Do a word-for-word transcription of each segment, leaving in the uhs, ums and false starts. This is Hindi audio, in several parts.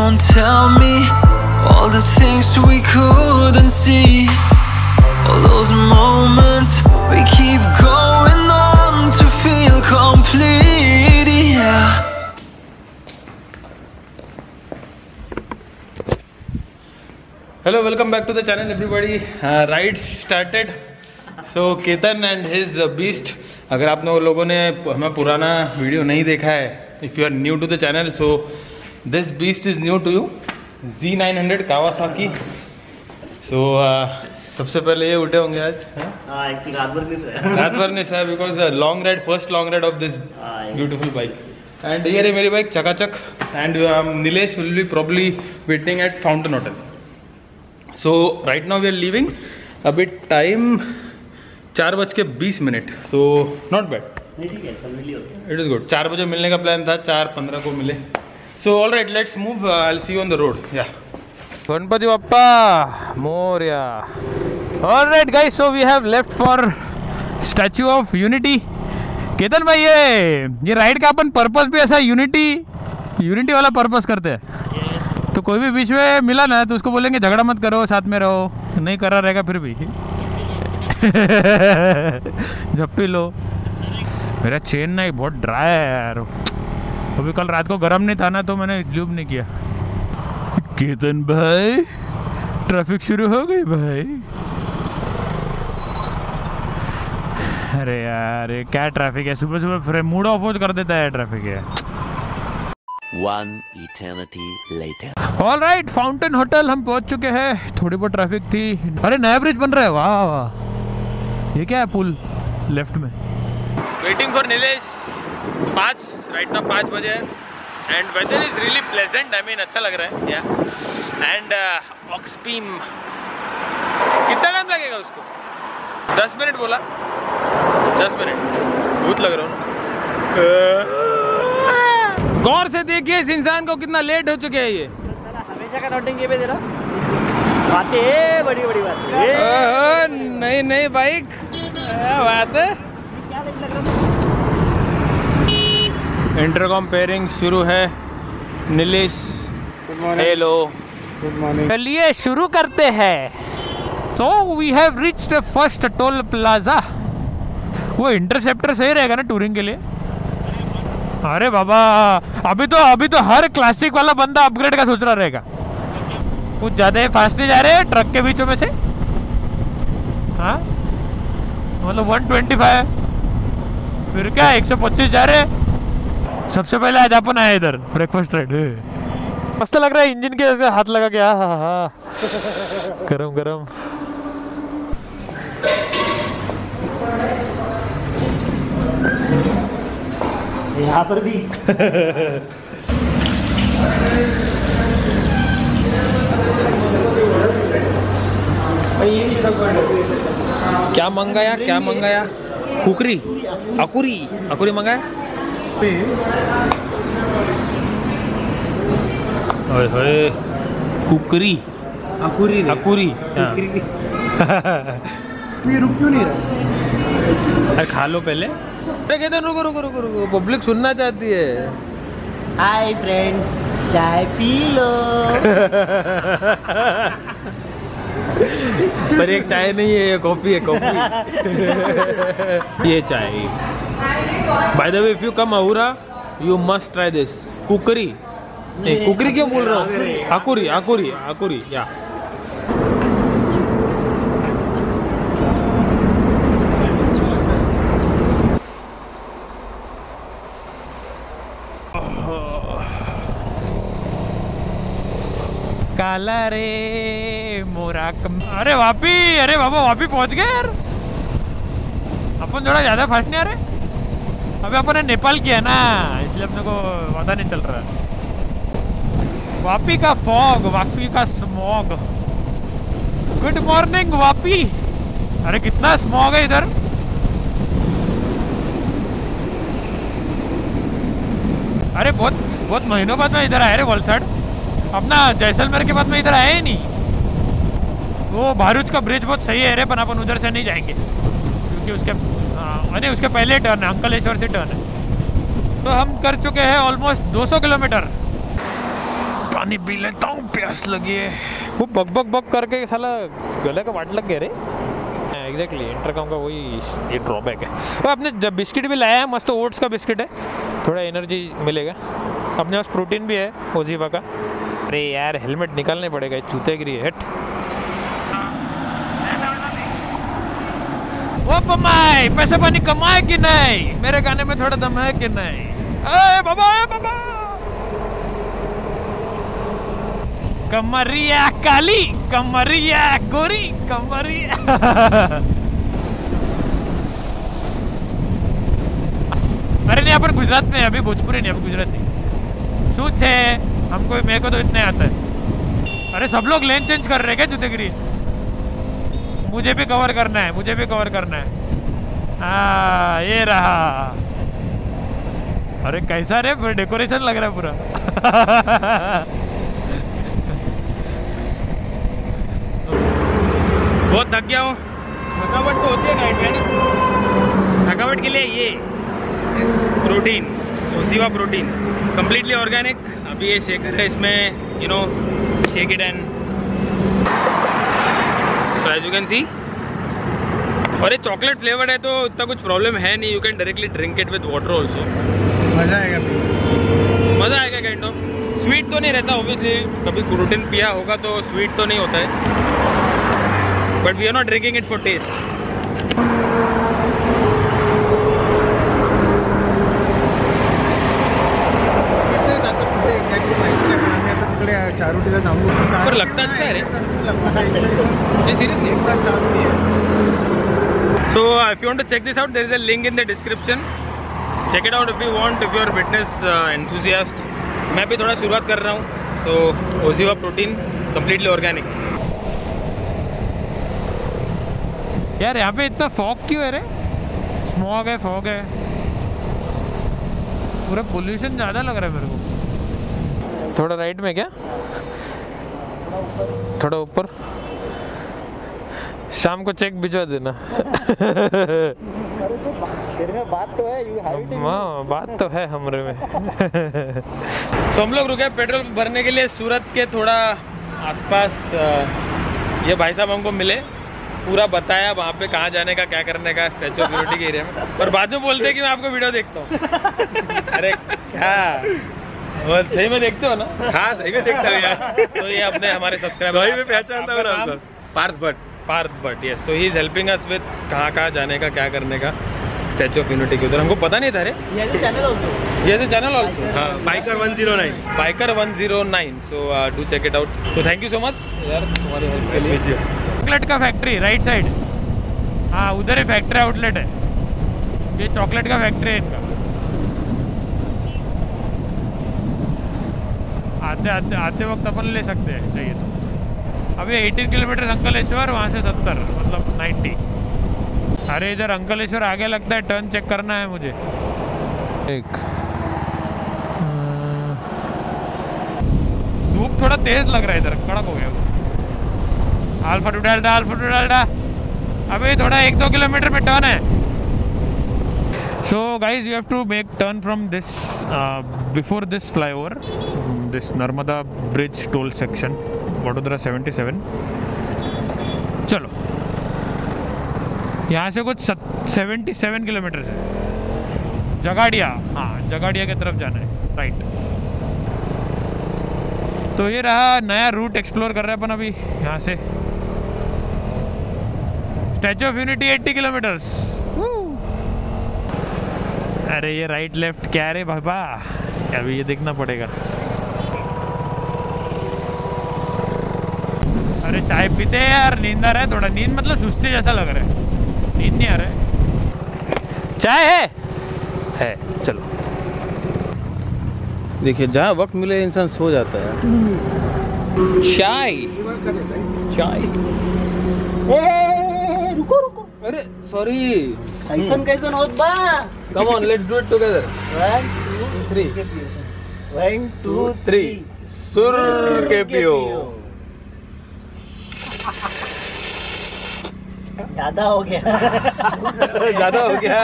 Don't tell me all the things we couldn't see, all those moments we keep going on to feel complete, yeah. Hello, welcome back to the channel everybody. uh, Ride started. So Ketan and his uh, beast. अगर आप लोगों ने हमारा पुराना वीडियो नहीं देखा है, if you are new to the channel, so this beast is new to you. Z nine hundred Kawasaki. So uh, सबसे पहले ये उठे होंगे आज. हाँ, एक्चुअली रात भर नहीं सोया. रात भर नहीं सोया because the long ride, first long ride of this beautiful bike. And here है मेरी बाइक चकाचक. And um, Nilesh will be probably waiting at Fountain Hotel. So right now we are leaving. अभी टाइम चार बज के बीस minute. So not bad. It is good. चार बजे मिलने का प्लान था, चार पंद्रह को मिले. So all right, let's move. I will see you on the road. या Ganpati Bappa Morya. All right guys, so we have left for Statue of Unity. Ketan भाई, ये ये राइड का अपन पर्पस भी ऐसा यूनिटी यूनिटी वाला पर्पस करते हैं. तो कोई भी बीच में मिला ना तो उसको बोलेंगे झगड़ा मत करो, साथ में रहो. नहीं कर रहा रहेगा फिर भी. जब भी लो. मेरा चेन ना बहुत ड्राई है यार. अभी कल रात को गर्म नहीं था ना तो मैंने लूब नहीं किया. केतन भाई, ट्रैफिक शुरू हो गई भाई. अरे यार ये क्या ट्रैफिक है. सुबह सुबह फिर मूड ऑफ कर देता है ट्रैफिक है. One eternity later. All right, fountain hotel हम पहुंच चुके हैं. थोड़ी बहुत ट्रैफिक थी. अरे नया ब्रिज बन रहा है. वाह वाह. ये क्या है पुल लेफ्ट में. Waiting for Nilesh. पाँच राइट ना पाँच बजे and weather is really pleasant. I mean अच्छा लग रहा है. या एंड ऑक्सपीम. कितना टाइम लगेगा उसको. दस मिनट बोला. दस मिनट बहुत लग रहा हूँ ना. गौर से देखिए इस इंसान को कितना लेट हो चुके हैं. ये हमेशा का नोटिंग ये पे दे रहा. बातें बड़ी बड़ी बातें. नहीं नहीं बाइक क्या बात है. इंटरकॉम पेयरिंग शुरू है. Nilesh hello good morning. चलिए शुरू करते हैं. So we have reached the first toll plaza. वो इंटरसेप्टर सही रहेगा ना टूरिंग के लिए. अरे बाबा, अभी तो अभी तो हर क्लासिक वाला बंदा अपग्रेड का सोच रहा रहेगा. कुछ ज्यादा फास्ट नहीं जा रहे ट्रक के बीचों में से. हाँ मतलब एक सौ पच्चीस. फिर क्या एक सौ पच्चीस जा रहे. सबसे पहले आज अपन आए इधर ब्रेकफास्ट राइड. मस्त लग रहा है. इंजन के जैसे हाथ लगा के. हाँ हाँ गरम गरम. यहाँ पर भी. क्या मंगाया क्या मंगाया. कुकरी अकुरी अकुरी मंगाया. ओए कुकरी अकुरी अकुरी. ये रुक क्यों नहीं रहा. अरे खा लो पहले. कहते हैं रुको रुको रुको रुको, पब्लिक सुनना चाहती है. हाय फ्रेंड्स, चाय पी लो. पर एक चाय नहीं है, ये कॉफी है. कॉफी ये चाय. By the way, if you come Ahura you must try this cookery. नहीं कुकरी क्यों बोल रहा हूँ. अकुरी अकुरी अकुरी. या काला रे मोरा कम. अरे वापी. अरे बाबा वापी पहुंच गए यार. अपन थोड़ा ज्यादा फास्ट नहीं आ रहे. अभी अपन ने नेपाल किया ना इसलिए अपने को पता नहीं चल रहा. वापी का फॉग, वापी का स्मॉग. Good morning Vapi. अरे कितना स्मॉग है इधर. अरे बहुत बहुत महीनों बाद में इधर आया रे वलसाड. अपना जैसलमेर के बाद में इधर आए ही नहीं. वो भारूच का ब्रिज बहुत सही है रे, पर अपन उधर से नहीं जाएंगे क्योंकि उसके नहीं उसके पहले टर्न है. अंकलेश्वर से टर्न है. तो हम कर चुके हैं ऑलमोस्ट दो सौ किलोमीटर. पानी पी लेता हूँ, प्यास लगी है। वो बक बक बक करके साला गले का वाट लग गया रे। एग्जैक्टली इंटरकॉम का वही ये ड्रॉबैक है। और अपने जब बिस्किट भी लाया है, मस्त ओट्स का बिस्किट है, थोड़ा एनर्जी मिलेगा। अपने पास प्रोटीन भी है ओजीवा का। अरे यार हेलमेट निकालने पड़ेगा, चूतेगिरी है। हट ओ पमाई, पैसे पानी कमाए कि नहीं? मेरे गाने में थोड़ा दम है कि नहीं? ए बाबा, ए बाबा, कमरिया काली, कमरिया गोरी, कमरिया अरे नहीं, अपन गुजरात में अभी भोजपुरी नहीं, अभी गुजराती सूच है हमको, मेरे को तो इतने आता है। अरे सब लोग लेन चेंज कर रहे हैं क्या चुतेगिरी? मुझे भी कवर करना है, मुझे भी कवर करना है। हाँ ये रहा। अरे कैसा रे डेकोरेशन लग रहा है पूरा बहुत थक गया हूँ। थकावट तो होती है गाइड में। थकावट के लिए ये protein, Oziva protein completely organic. अभी ये शेकर है, इसमें you know shake it and तो एज यू कैन सी। और ये चॉकलेट फ्लेवर्ड है तो इतना कुछ प्रॉब्लम है नहीं। You can directly drink it with water also. मज़ा आएगा, मज़ा आएगा काइंड ऑफ। स्वीट तो नहीं रहता ऑब्वियसली, कभी प्रोटीन पिया होगा तो स्वीट तो नहीं होता है, but we are not drinking it for taste. पर लगता अच्छा है रे, seriously. So if you want to check this out, there is a link in the description. Check it out if you want, if you are fitness enthusiast. मैं भी थोड़ा शुरुआत कर रहा हूँ। तो ओजीवा प्रोटीन कंप्लीटली ऑर्गेनिक। यार यहाँ पे इतना फॉग क्यों है रे? स्मॉग है, फॉग है, पूरा पोल्यूशन ज़्यादा लग रहा है मेरे को। थोड़ा राइट में क्या, थोड़ा ऊपर। शाम को चेक भिजवा देना तेरे में बात तो है, यू हैव इट। हाँ बात तो है हमरे में तो हम लोग रुके पेट्रोल भरने के लिए सूरत के थोड़ा आसपास। ये भाई साहब हमको मिले, पूरा बताया वहाँ पे कहाँ जाने का, क्या करने का, स्टैचू ऑफ यूनिटी के एरिया में। और बाद में बोलते हैं कि मैं आपको वीडियो देखता हूँ। अरे क्या और सही में देखते हो ना? हाँ सही में देखता हूँ यार। तो ये अपने हमारे सब्सक्राइबर वही में पहचानता हूँ ना आपको। Parth Bhatt. Parth Bhatt, yes. So he is helping us with कहाँ कहाँ जाने का, क्या करने का, स्टैचू ऑफ यूनिटी के उधर। हमको पता नहीं था रे। ये चैनल ऑल्सो, ये चैनल ऑल्सो। हाँ, biker one zero nine, biker one zero nine. So do check it out. So thank you so much यार तुम्हारी हेल्प के लिए। चॉकलेट का फैक्ट्री राइट साइड, हाँ उधर ही फैक्ट्री आउटलेट है। ये चॉकलेट का फैक्ट्री है इनका। आते आते आते वक्त अपन ले सकते हैं चाहिए तो। अभी अठारह किलोमीटर अंकलेश्वर, वहाँ से सत्तर, मतलब नब्बे। अरे इधर अंकलेश्वर आगे लगता है, टर्न चेक करना है मुझे। एक धूप थोड़ा तेज लग रहा है इधर, कड़क हो गया। Alpha to delta, alpha to delta. अभी थोड़ा एक दो किलोमीटर में टर्न है। So guys, you have to make turn from this uh, before this flyover, this Narmada Bridge toll section, Vadodara seventy-seven. चलो यहाँ से कुछ सतहत्तर किलोमीटर है। जगाड़िया, हाँ जगाड़िया की तरफ जाना है, राइट। तो ये रहा नया रूट, एक्सप्लोर कर रहे हैं अपन अभी यहाँ से। स्टैचू ऑफ यूनिटी अस्सी किलोमीटर्स। अरे ये राइट लेफ्ट क्या रे बाबा, अभी ये देखना पड़ेगा। अरे चाय पीते हैं यार, नींद आ रहा है थोड़ा। नींद मतलब सुस्ती जैसा लग रहा है, नींद नहीं आ रहा है। चाय है है चलो। देखिए जहाँ वक्त मिले इंसान सो जाता है। चाय चाय रुको रुको, अरे सॉरी। कैसन कैसन होत बा। Come on let's do it together. One two three one two three सुर के पियो। ज्यादा हो गया ज्यादा हो गया।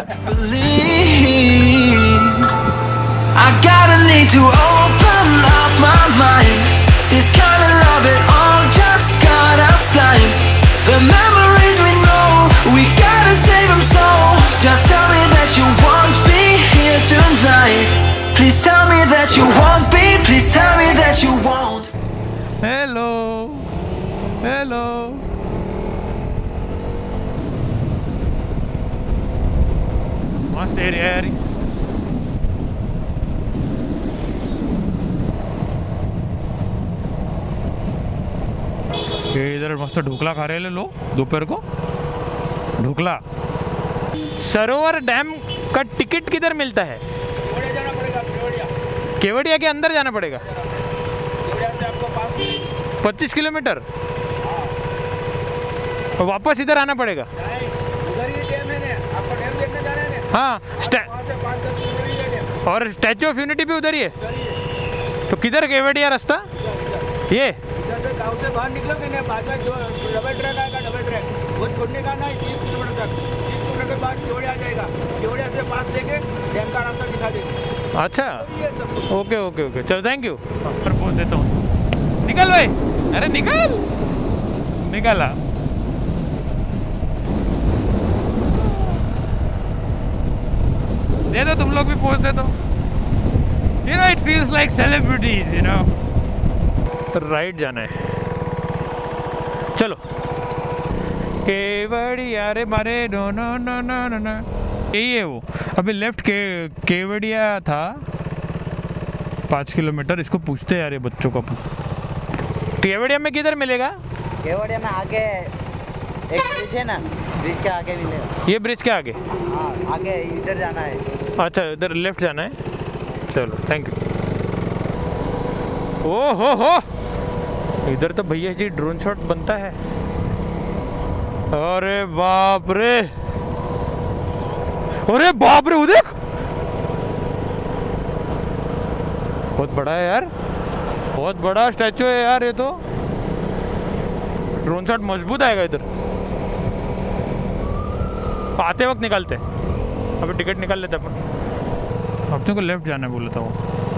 Believe I got a need to open up my mind. This kind of love, it all just got us blind. The memories we know, we gotta save them so. Just tell me that you won't be here tonight. Please tell me that you won't be. Please tell me that you won't. Hello, hello. मस्त एरिया है यार. ये इधर मस्त ढोकला खा रहे हैं लोग दोपहर को. ढोकला. सरोवर डैम का टिकट किधर मिलता है? जाना पड़ेगा केवड़िया. केवड़िया के अंदर जाना पड़ेगा. केवड़िया से आपको पास पच्चीस किलोमीटर. वापस इधर आना पड़ेगा. उधर ही डैम है ना, आपको डैम देखने जाना है ना. हाँ. स्टै- वहाँ से पाँच दस किलोमीटर ही है डैम. और स्टैचू ऑफ यूनिटी भी उधर ही है. उधर ही है. तो किधर केवड़िया रास्ता? ये इधर से गाँव से बाहर निकलोगे ना, बाद में जो डबल ट्रैक आएगा, डबल ट्रैक वो छोड़ने का ना तीस किलोमीटर तक. तीस किलोमीटर के बाद केवड़िया आ जाएगा. केवड़िया से पास लेके डैम का रास्ता दिखा देंगे. अच्छा. ये सब कुछ. ओके ओके ओके चलो थैंक यू. पर पहुँच देता हूँ. निकल भाई. अरे निकल. निकला. दे दो तुम लोग भी पहुँच दे दो. You know it feels like celebrities, you know. Right जाना है. चलो. केवड़िया रे मारे no no no no no no. यही है वो. अभी लेफ्ट के केवड़िया था पाँच किलोमीटर. इसको पूछते हैं यार ये बच्चों को. केवड़िया में किधर मिलेगा? केवड़िया में आगे एक ब्रिज है ना, ब्रिज के आगे मिलेगा. ये ब्रिज के आगे. हाँ आगे इधर जाना है. अच्छा इधर लेफ्ट जाना है. चलो थैंक यू. ओ हो हो. इधर तो भैया जी ड्रोन शॉट बनता है. अरे बाप रे. अरे बाप रे. वो देख बहुत बड़ा है यार. बहुत बड़ा स्टैचू है यार ये तो. ड्रोन शॉट मजबूत आएगा इधर. आते वक्त निकालते. अभी टिकट निकाल लेते अपन. अपने को लेफ्ट जाना है बोला था वो.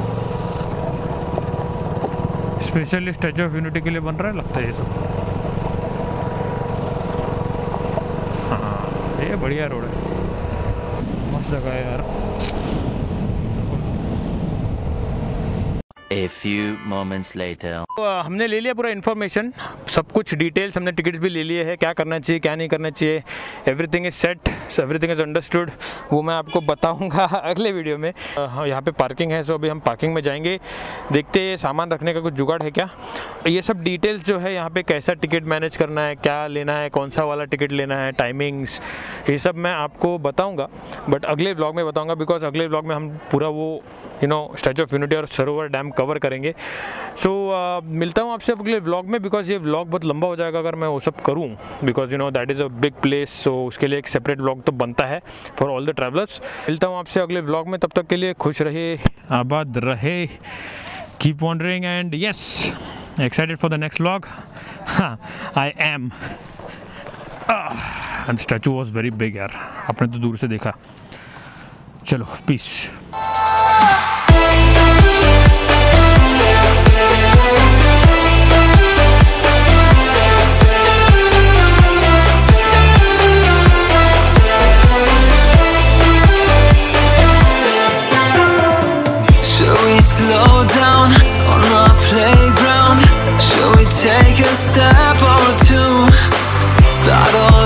स्पेशली स्टैचू ऑफ यूनिटी के लिए बन रहा है लगता है ये सब. हाँ ये बढ़िया रोड है. मस्त जगह है यार. A few moments later. तो हमने ले लिया पूरा इन्फॉर्मेशन. सब कुछ डिटेल्स हमने टिकट्स भी ले लिए हैं. क्या करना चाहिए क्या नहीं करना चाहिए. Everything is set. Everything is understood. वो मैं आपको बताऊंगा अगले वीडियो में. हाँ यहाँ पे पार्किंग है. सो अभी हम पार्किंग में जाएंगे. देखते हैं सामान रखने का कुछ जुगाड़ है क्या. ये सब डिटेल्स जो है यहाँ पे कैसा टिकट मैनेज करना है, क्या लेना है, कौन सा वाला टिकट लेना है, टाइमिंग्स, ये सब मैं आपको बताऊँगा. बट अगले ब्लॉग में बताऊँगा. बिकॉज अगले ब्लॉग में हम पूरा वो you know Statue of Unity और सरोवर डैम कवर करेंगे. सो so, uh, मिलता हूँ आपसे अगले व्लॉग में. बिकॉज ये व्लॉग बहुत लंबा हो जाएगा अगर मैं वो सब करूँ. Because you know that is a big place. So उसके लिए एक सेपरेट व्लॉग तो बनता है फॉर ऑल द ट्रैवलर्स. मिलता हूँ आपसे अगले व्लॉग में. तब तक के लिए खुश रहे, आबाद रहे, keep wandering and yes excited for the next vlog. I am. And statue was very big यार. आपने तो दूर से देखा. चलो peace. Slow down on our playground. Shall we take a step or two? Start all